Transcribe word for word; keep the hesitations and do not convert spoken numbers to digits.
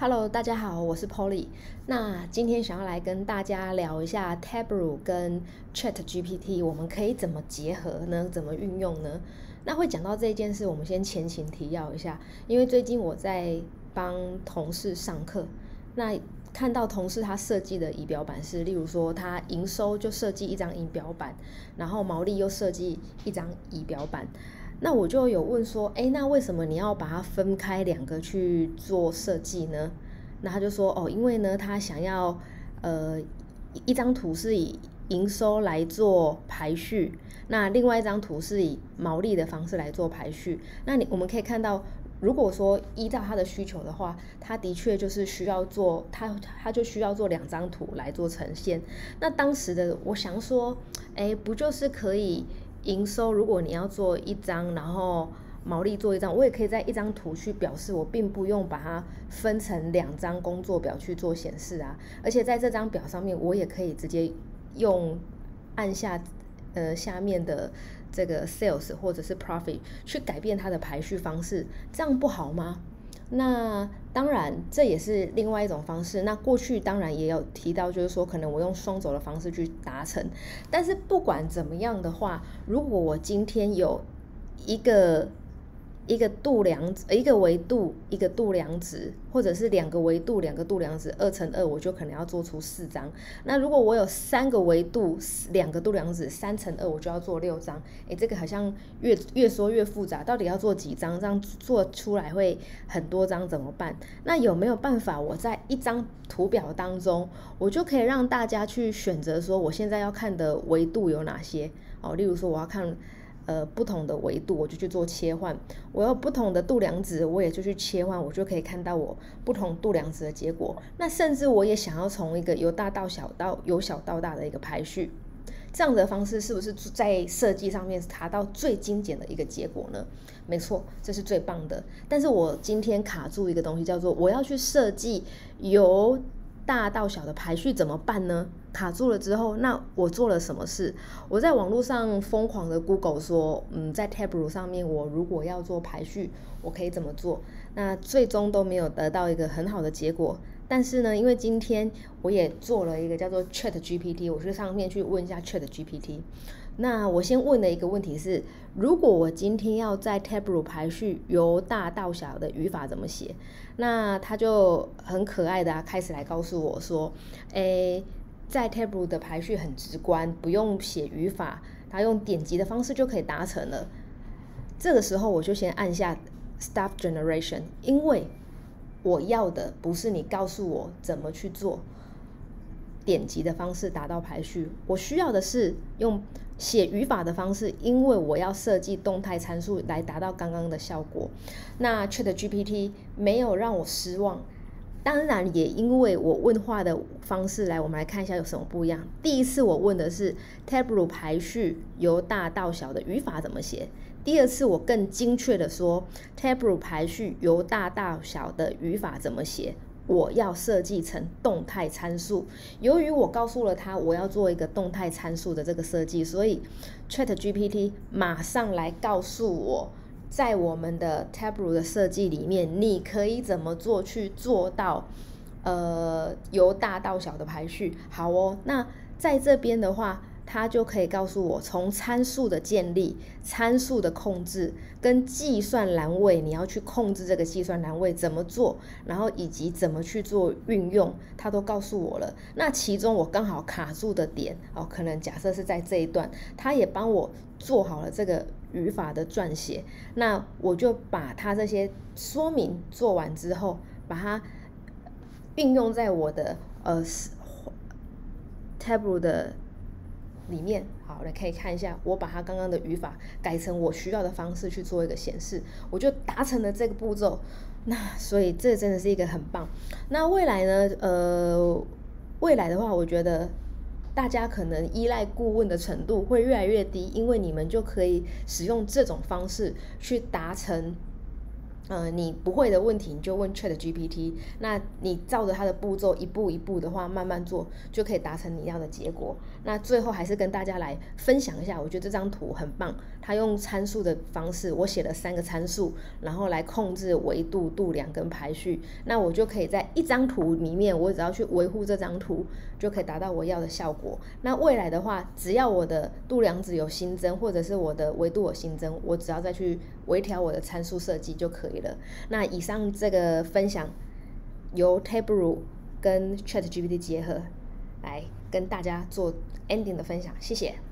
Hello，大家好，我是 Polly。那今天想要来跟大家聊一下 Tableau 跟 ChatGPT，我们可以怎么结合呢？怎么运用呢？那会讲到这件事，我们先前情提要一下，因为最近我在帮同事上课，那看到同事他设计的仪表板是，例如说他营收就设计一张仪表板，然后毛利又设计一张仪表板。那我就有问说，哎，那为什么你要把它分开两个去做设计呢？那他就说，哦，因为呢，他想要，呃，一张图是以营收来做排序，那另外一张图是以毛利的方式来做排序。那你我们可以看到，如果说依照他的需求的话，他的确就是需要做，他他就需要做两张图来做呈现。那当时的我想说，哎，不就是可以？营收如果你要做一张，然后毛利做一张，我也可以在一张图去表示，我并不用把它分成两张工作表去做显示啊。而且在这张表上面，我也可以直接用按下呃下面的这个 sales 或者是 profit 去改变它的排序方式，这样不好吗？那当然，这也是另外一种方式。那过去当然也有提到，就是说可能我用双轴的方式去达成。但是不管怎么样的话，如果我今天有一个一个度量一个维度一个度量值，或者是两个维度两个度量值，二乘二，我就可能要做出四张。那如果我有三个维度两个度量值，三乘二，我就要做六张。哎，这个好像越越说越复杂，到底要做几张？这样做出来会很多张怎么办？那有没有办法我在一张图表当中，我就可以让大家去选择说，我现在要看的维度有哪些？哦，例如说我要看。呃，不同的维度我就去做切换，我有不同的度量值，我也就去切换，我就可以看到我不同度量值的结果。那甚至我也想要从一个由大到小到由小到大的一个排序，这样的方式是不是在设计上面达到最精简的一个结果呢？没错，这是最棒的。但是我今天卡住一个东西，叫做我要去设计由大到小的排序怎么办呢？卡住了之后，那我做了什么事？我在网络上疯狂的 Google 说，嗯，在 Tableau 上面，我如果要做排序，我可以怎么做？那最终都没有得到一个很好的结果。但是呢，因为今天我也做了一个叫做 ChatGPT， 我去上面去问一下 ChatGPT。那我先问的一个问题是，如果我今天要在 Tableau 排序由大到小的语法怎么写？那他就很可爱的啊，开始来告诉我说，诶，在 Tableau 的排序很直观，不用写语法，他用点击的方式就可以达成了。这个时候我就先按下 Stop Generation， 因为我要的不是你告诉我怎么去做点击的方式达到排序，我需要的是用写语法的方式，因为我要设计动态参数来达到刚刚的效果。那 ChatGPT 没有让我失望，当然也因为我问话的方式来，我们来看一下有什么不一样。第一次我问的是 Tableau 排序由大到小的语法怎么写，第二次我更精确的说 Tableau 排序由大到小的语法怎么写，我要设计成动态参数。由于我告诉了他我要做一个动态参数的这个设计，所以 ChatGPT 马上来告诉我，在我们的 Tableau 的设计里面，你可以怎么做去做到呃由大到小的排序。好哦，那在这边的话，它就可以告诉我从参数的建立、参数的控制跟计算栏位，你要去控制这个计算栏位怎么做，然后以及怎么去做运用，它都告诉我了。那其中我刚好卡住的点哦，可能假设是在这一段，它也帮我做好了这个语法的撰写。那我就把它这些说明做完之后，把它运用在我的呃 Tableau 的里面。好，来可以看一下，我把它刚刚的语法改成我需要的方式去做一个显示，我就达成了这个步骤。那所以这真的是一个很棒。那未来呢？呃，未来的话，我觉得大家可能依赖顾问的程度会越来越低，因为你们就可以使用这种方式去达成呃，你不会的问题，你就问 Chat G P T。那你照着它的步骤一步一步的话，慢慢做，就可以达成你要的结果。那最后还是跟大家来分享一下，我觉得这张图很棒。它用参数的方式，我写了三个参数，然后来控制维度、度量跟排序。那我就可以在一张图里面，我只要去维护这张图，就可以达到我要的效果。那未来的话，只要我的度量值有新增，或者是我的维度有新增，我只要再去微调我的参数设计就可以了。那以上这个分享由 Tableau 跟 Chat G P T 结合，来跟大家做 ending 的分享，谢谢。